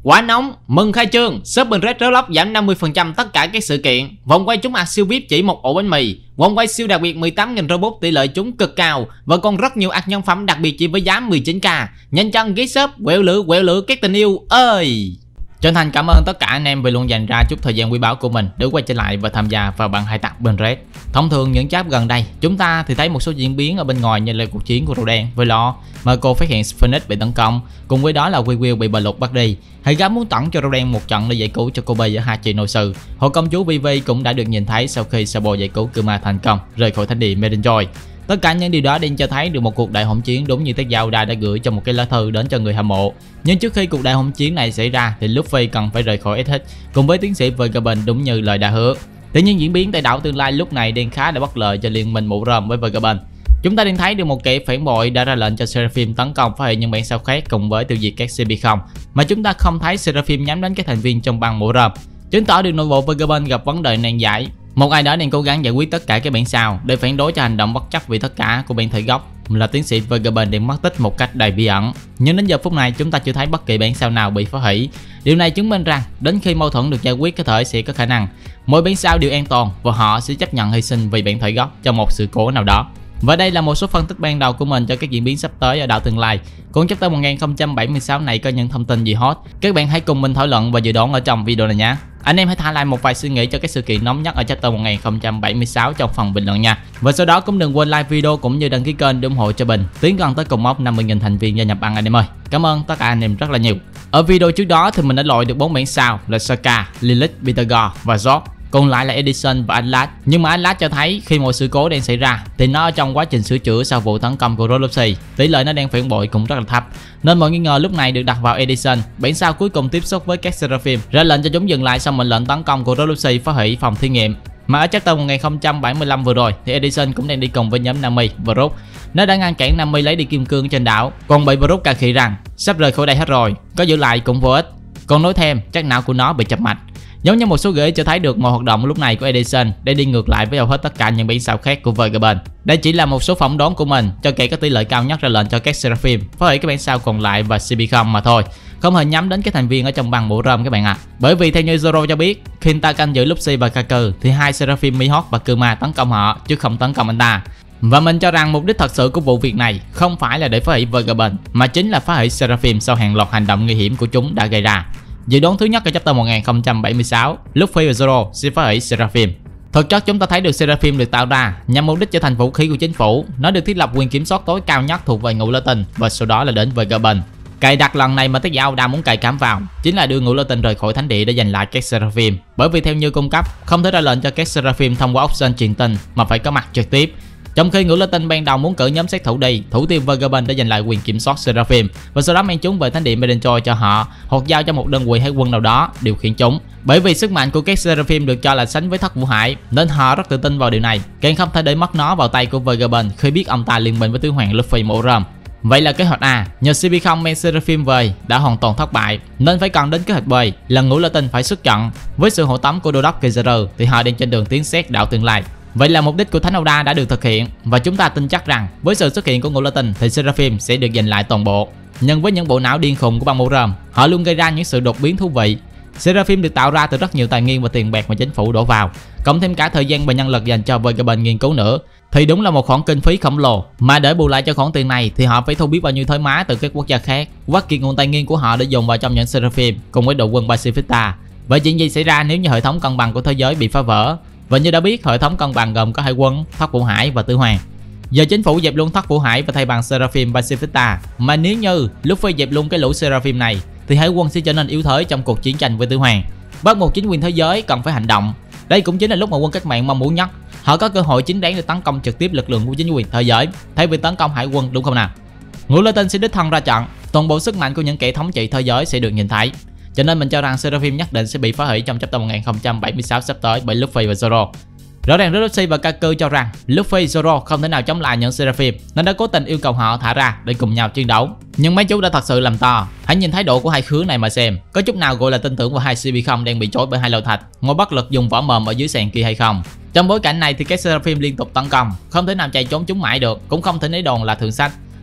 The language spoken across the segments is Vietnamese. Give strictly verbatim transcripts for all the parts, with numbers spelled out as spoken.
Quá nóng, mừng khai trương, shop bên Red Roblox giảm năm mươi phần trăm tất cả các sự kiện. Vòng quay trúng ạc siêu vi ai pi chỉ một ổ bánh mì. Vòng quay siêu đặc biệt mười tám nghìn robot tỷ lệ trúng cực cao và còn rất nhiều ạc nhân phẩm đặc biệt chỉ với giá mười chín k. Nhanh chân ghé shop, quẹo lửa quẹo lửa các tình yêu ơi. Chân thành cảm ơn tất cả anh em vì luôn dành ra chút thời gian quý báu của mình để quay trở lại và tham gia vào bảng hải tặc bên Red. Thông thường những chap gần đây, chúng ta thì thấy một số diễn biến ở bên ngoài như là cuộc chiến của Râu Đen với Lo, Marco phát hiện Phoenix bị tấn công, cùng với đó là Will Will bị bờ lục bắt đi. Hay gã muốn tặng cho Râu Đen một trận để giải cứu cho Kobe ở hai chị nội sư. Hội công chúa Vivi cũng đã được nhìn thấy sau khi Sabo giải cứu Kuma thành công rời khỏi thánh địa Merenjoy. Tất cả những điều đó đang cho thấy được một cuộc đại hỗn chiến đúng như Tết Giao Đa đã gửi cho một cái lá thư đến cho người hâm mộ. Nhưng trước khi cuộc đại hỗn chiến này xảy ra thì Luffy cần phải rời khỏi ét hát cùng với tiến sĩ Vagabond đúng như lời đã hứa. Thế nhưng diễn biến tại đảo tương lai lúc này đang khá là bất lợi cho liên minh mũ rơm với Vagabond. Chúng ta đang thấy được một kẻ phản bội đã ra lệnh cho Seraphim tấn công phá hủy những bản sao khác cùng với tiêu diệt các xê pê không, mà chúng ta không thấy Seraphim nhắm đến các thành viên trong băng mũ rơm, chứng tỏ được nội bộ Vagabond gặp vấn đề nan giải. Một ai đó đang cố gắng giải quyết tất cả các bản sao để phản đối cho hành động bất chấp vì tất cả của bản thể gốc là tiến sĩ Vagabond đang mất tích một cách đầy bí ẩn. Nhưng đến giờ phút này chúng ta chưa thấy bất kỳ bản sao nào bị phá hủy. Điều này chứng minh rằng đến khi mâu thuẫn được giải quyết có thể sẽ có khả năng mỗi bản sao đều an toàn và họ sẽ chấp nhận hy sinh vì bản thể gốc trong một sự cố nào đó. Và đây là một số phân tích ban đầu của mình cho các diễn biến sắp tới ở đảo tương lai. Còn chapter một nghìn không trăm bảy mươi sáu này có những thông tin gì hot, các bạn hãy cùng mình thảo luận và dự đoán ở trong video này nhé. Anh em hãy thả lại một vài suy nghĩ cho các sự kiện nóng nhất ở chapter một nghìn không trăm bảy mươi sáu trong phần bình luận nha. Và sau đó cũng đừng quên like video cũng như đăng ký kênh để ủng hộ cho Bình tiến gần tới cùng mốc năm mươi nghìn thành viên gia nhập băng anh em ơi. Cảm ơn tất cả anh em rất là nhiều. Ở video trước đó thì mình đã loại được bốn bản sao là Sokka, Lilith, Bittergore và Zod. Còn lại là Edison và Atlas. Nhưng mà Atlas cho thấy khi một sự cố đang xảy ra thì nó ở trong quá trình sửa chữa sau vụ tấn công của Roxy. Tỷ lệ nó đang phản bội cũng rất là thấp, nên mọi nghi ngờ lúc này được đặt vào Edison. Bản sao cuối cùng tiếp xúc với các Seraphim ra lệnh cho chúng dừng lại sau mệnh lệnh tấn công của Roxy phá hủy phòng thí nghiệm. Mà ở chapter một nghìn không trăm bảy mươi lăm vừa rồi thì Edison cũng đang đi cùng với nhóm Nami và Brook. Nó đã ngăn cản Nami lấy đi kim cương trên đảo, còn bị Brook cà khịa rằng sắp rời khỏi đây hết rồi, có giữ lại cũng vô ích. Còn nói thêm chắc não của nó bị chập mạch. Giống như một số gợi cho thấy được mọi hoạt động lúc này của Edison để đi ngược lại với hầu hết tất cả những bản sao khác của Vagabond. Đây chỉ là một số phỏng đoán của mình cho kẻ có tỷ lệ cao nhất ra lệnh cho các Seraphim phá hủy các bản sao còn lại và xê pê không mà thôi, không hề nhắm đến các thành viên ở trong băng mũ rơm các bạn ạ. À. Bởi vì theo như Zoro cho biết, khi anh ta canh giữ Luffy và Kaku thì hai Seraphim Mihawk và Kuma tấn công họ chứ không tấn công anh ta. Và mình cho rằng mục đích thật sự của vụ việc này không phải là để phá hủy Vagabond mà chính là phá hủy Seraphim sau hàng loạt hành động nguy hiểm của chúng đã gây ra. Dự đoán thứ nhất ở chapter một nghìn không trăm bảy mươi sáu, Luffy và Zoro sẽ phá hủy Seraphim. Thực chất chúng ta thấy được Seraphim được tạo ra nhằm mục đích trở thành vũ khí của chính phủ. Nó được thiết lập quyền kiểm soát tối cao nhất thuộc về Ngũ Lôi Tinh và sau đó là đến Vagabond. Cài đặt lần này mà Tết Giao Đa muốn cài cắm vào chính là đưa Ngũ Lôi Tinh rời khỏi thánh địa để giành lại các Seraphim. Bởi vì theo như cung cấp, không thể ra lệnh cho các Seraphim thông qua option truyền tin mà phải có mặt trực tiếp. Trong khi Ngũ Lôi Tinh ban đầu muốn cử nhóm sát thủ đi thủ tiêu Vagabond để giành lại quyền kiểm soát Seraphim và sau đó mang chúng về thánh địa Merenjoy cho họ hoặc giao cho một đơn vị hải quân nào đó điều khiển chúng. Bởi vì sức mạnh của các Seraphim được cho là sánh với Thất Vũ Hải nên họ rất tự tin vào điều này, càng không thể để mất nó vào tay của Vagabond khi biết ông ta liên minh với tứ hoàng Luffy mũ rơm. Vậy là kế hoạch A nhờ xê pê không mang Seraphim về đã hoàn toàn thất bại, nên phải cần đến kế hoạch B là Ngũ Lôi Tinh phải xuất trận. Với sự hộ tống của đô đốc Kizaru thì họ đang trên đường tiến xét đảo tương lai. Vậy là mục đích của Thánh Oda đã được thực hiện và chúng ta tin chắc rằng với sự xuất hiện của Ngũ Lôi Tinh thì Seraphim sẽ được giành lại toàn bộ. Nhưng với những bộ não điên khùng của băng mũ rơm, họ luôn gây ra những sự đột biến thú vị. Seraphim được tạo ra từ rất nhiều tài nguyên và tiền bạc mà chính phủ đổ vào, cộng thêm cả thời gian và nhân lực dành cho Vagabond nghiên cứu nữa, thì đúng là một khoản kinh phí khổng lồ. Mà để bù lại cho khoản tiền này thì họ phải thu biết bao nhiêu thuế má từ các quốc gia khác, vắt kiệt nguồn tài nguyên của họ để dùng vào trong những Seraphim cùng với đội quân Pacifista. Vậy chuyện gì xảy ra nếu như hệ thống cân bằng của thế giới bị phá vỡ? Và như đã biết, hệ thống cân bằng gồm có hải quân, Thất Vũ Hải và Tứ Hoàng. Giờ chính phủ dẹp luôn Thất Vũ Hải và thay bằng Seraphim Pacifista. Mà nếu như Luffy dẹp luôn cái lũ Seraphim này thì hải quân sẽ trở nên yếu thế trong cuộc chiến tranh với Tứ Hoàng. Bắt buộc chính quyền thế giới cần phải hành động. Đây cũng chính là lúc mà quân cách mạng mong muốn nhất. Họ có cơ hội chính đáng để tấn công trực tiếp lực lượng của chính quyền thế giới thay vì tấn công hải quân, đúng không nào? Ngũ Lôi Tinh sẽ đích thân ra trận, toàn bộ sức mạnh của những kẻ thống trị thế giới sẽ được nhìn thấy. Cho nên mình cho rằng Seraphim nhất định sẽ bị phá hủy trong chapter một nghìn không trăm bảy mươi sáu sắp tới bởi Luffy và Zoro. Rõ ràng Roxy và Kaku cho rằng Luffy, Zoro không thể nào chống lại những Seraphim nên đã cố tình yêu cầu họ thả ra để cùng nhau chiến đấu. Nhưng mấy chú đã thật sự làm to. Hãy nhìn thái độ của hai khứa này mà xem, có chút nào gọi là tin tưởng vào hai xê pê không đang bị chối bởi hai lầu thạch ngồi bất lực dùng vỏ mồm ở dưới sàn kia hay không? Trong bối cảnh này thì các Seraphim liên tục tấn công, không thể nào chạy trốn chúng mãi được, cũng không thể lấy đòn là thượng sách.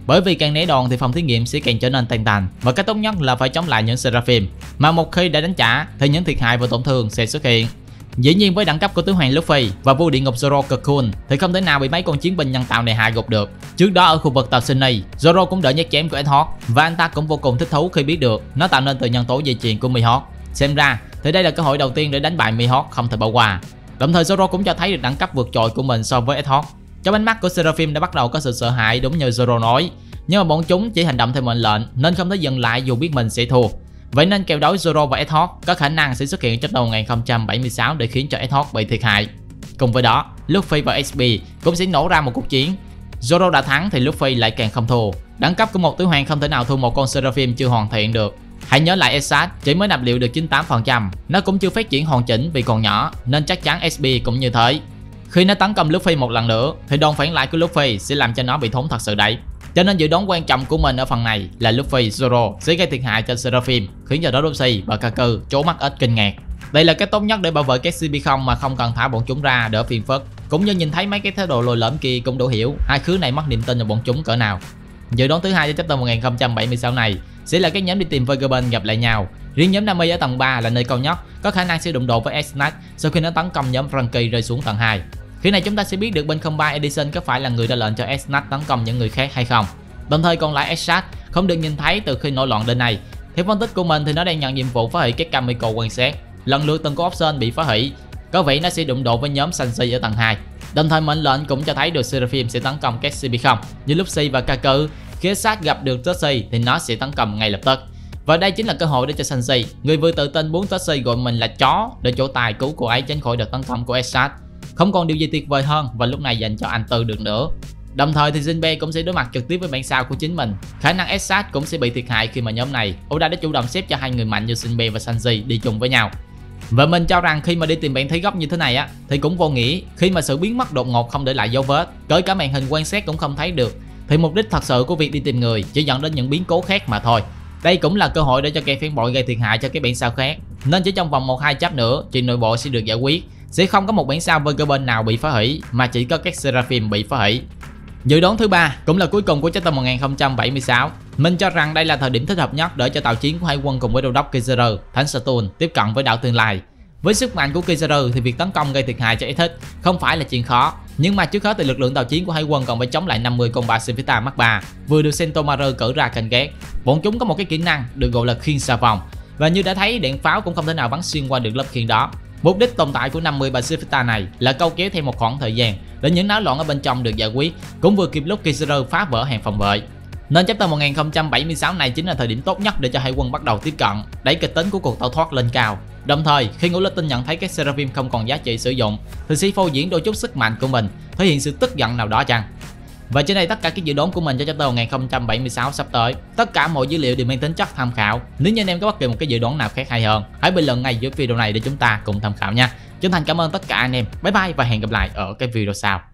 Bởi vì càng né đòn thì phòng thí nghiệm sẽ càng trở nên tan tành, và cách tốt nhất là phải chống lại những Seraphim. Mà một khi đã đánh trả thì những thiệt hại và tổn thương sẽ xuất hiện. Dĩ nhiên với đẳng cấp của tứ hoàng Luffy và vua địa ngục Zoro cực cool thì không thể nào bị mấy con chiến binh nhân tạo này hạ gục được. Trước đó ở khu vực tàu Sunny, Zoro cũng đỡ nhát chém của Eggheart và anh ta cũng vô cùng thích thú khi biết được nó tạo nên từ nhân tố dây chuyền của Mihawk. Xem ra thì đây là cơ hội đầu tiên để đánh bại Mihawk không thể bỏ qua. Đồng thời Zoro cũng cho thấy được đẳng cấp vượt trội của mình so với Eggheart. Trong ánh mắt của Seraphim đã bắt đầu có sự sợ hãi đúng như Zoro nói, nhưng mà bọn chúng chỉ hành động theo mệnh lệnh nên không thể dừng lại dù biết mình sẽ thua. Vậy nên kèo đối Zoro và Eggheart có khả năng sẽ xuất hiện trong năm một nghìn không trăm bảy mươi sáu để khiến cho Eggheart bị thiệt hại. Cùng với đó, Luffy và ét pê cũng sẽ nổ ra một cuộc chiến. Zoro đã thắng thì Luffy lại càng không thua. Đẳng cấp của một tứ hoàng không thể nào thua một con Seraphim chưa hoàn thiện được. Hãy nhớ lại Esat chỉ mới nạp liệu được chín mươi tám phần trăm, nó cũng chưa phát triển hoàn chỉnh vì còn nhỏ, nên chắc chắn ét pê cũng như thế. Khi nó tấn công Luffy một lần nữa thì đòn phản lại của Luffy sẽ làm cho nó bị thốn thật sự đấy. Cho nên dự đoán quan trọng của mình ở phần này là Luffy Zoro sẽ gây thiệt hại cho Seraphim, khiến cho Orochi và Kaku trố mắt ếch kinh ngạc. Đây là cách tốt nhất để bảo vệ các xê pê không mà không cần thả bọn chúng ra đỡ phiền phức. Cũng như nhìn thấy mấy cái thái độ lồi lõm kia cũng đủ hiểu hai khứ này mất niềm tin vào bọn chúng cỡ nào. Dự đoán thứ hai cho chapter một nghìn không trăm bảy mươi sáu này sẽ là các nhóm đi tìm Vagabond gặp lại nhau. Riêng nhóm Nami ở tầng ba là nơi cao nhất, có khả năng sẽ đụng độ với X-Knight sau khi nó tấn công nhóm Franky rơi xuống tầng hai. Khi này chúng ta sẽ biết được bên không ba Edison có phải là người ra lệnh cho X-Knight tấn công những người khác hay không. Đồng thời còn lại Esat không được nhìn thấy từ khi nổi loạn đến nay. Theo phân tích của mình thì nó đang nhận nhiệm vụ phá hủy các chemical quan sát. Lần lượt từng có option bị phá hủy, có vẻ nó sẽ đụng độ với nhóm Sanji ở tầng hai. Đồng thời mệnh lệnh cũng cho thấy được Seraphim sẽ tấn công các xê pê không như Luffy và Kaku. Khi Esat gặp được Toshi thì nó sẽ tấn công ngay lập tức. Và đây chính là cơ hội để cho Sanji, người vừa tự tin muốn Toshi gọi mình là chó, để chỗ tài cứu cô ấy tránh khỏi đợt tấn công của Esat. Không còn điều gì tuyệt vời hơn và lúc này dành cho anh Tư được nữa. Đồng thời thì Jinbe cũng sẽ đối mặt trực tiếp với bản sao của chính mình. Khả năng Esat cũng sẽ bị thiệt hại khi mà nhóm này Oda đã chủ động xếp cho hai người mạnh như Jinbe và Sanji đi chung với nhau. Và mình cho rằng khi mà đi tìm bạn thấy gốc như thế này á thì cũng vô nghĩa, khi mà sự biến mất đột ngột không để lại dấu vết, cởi cả màn hình quan sát cũng không thấy được, thì mục đích thật sự của việc đi tìm người chỉ dẫn đến những biến cố khác mà thôi. Đây cũng là cơ hội để cho kẻ phản bội gây thiệt hại cho cái bản sao khác, nên chỉ trong vòng một hai chap nữa chuyện nội bộ sẽ được giải quyết, sẽ không có một bản sao Vagabond nào bị phá hủy mà chỉ có các Seraphim bị phá hủy. Dự đoán thứ ba cũng là cuối cùng của chapter một nghìn không trăm bảy mươi sáu. Mình cho rằng đây là thời điểm thích hợp nhất để cho tàu chiến của hải quân cùng với đô đốc Kizaru, Thánh Saturn tiếp cận với đảo tương lai. Với sức mạnh của Kizaru thì việc tấn công gây thiệt hại cho X không phải là chuyện khó, nhưng mà trước hết thì lực lượng tàu chiến của hải quân còn phải chống lại năm mươi con Pacifista Mark ba vừa được Sentomaru cử ra canh gác. Bọn chúng có một cái kỹ năng được gọi là khiên xà phòng, và như đã thấy đạn pháo cũng không thể nào bắn xuyên qua được lớp khiên đó. Mục đích tồn tại của năm mươi Pacifista này là câu kéo thêm một khoảng thời gian để những náo loạn ở bên trong được giải quyết, cũng vừa kịp lúc Kizaru phá vỡ hàng phòng vệ. Nên chapter một nghìn không trăm bảy mươi sáu này chính là thời điểm tốt nhất để cho hải quân bắt đầu tiếp cận, đẩy kịch tính của cuộc tẩu thoát lên cao. Đồng thời khi Ngũ Linh Tinh nhận thấy các Seraphim không còn giá trị sử dụng thì sẽ phô diễn đôi chút sức mạnh của mình, thể hiện sự tức giận nào đó chăng. Và trên đây tất cả các dự đoán của mình cho chapter một nghìn không trăm bảy mươi sáu sắp tới. Tất cả mọi dữ liệu đều mang tính chất tham khảo. Nếu như anh em có bất kỳ một cái dự đoán nào khác hay hơn, hãy bình luận ngay dưới video này để chúng ta cùng tham khảo nha. Chân thành cảm ơn tất cả anh em. Bye bye và hẹn gặp lại ở cái video sau.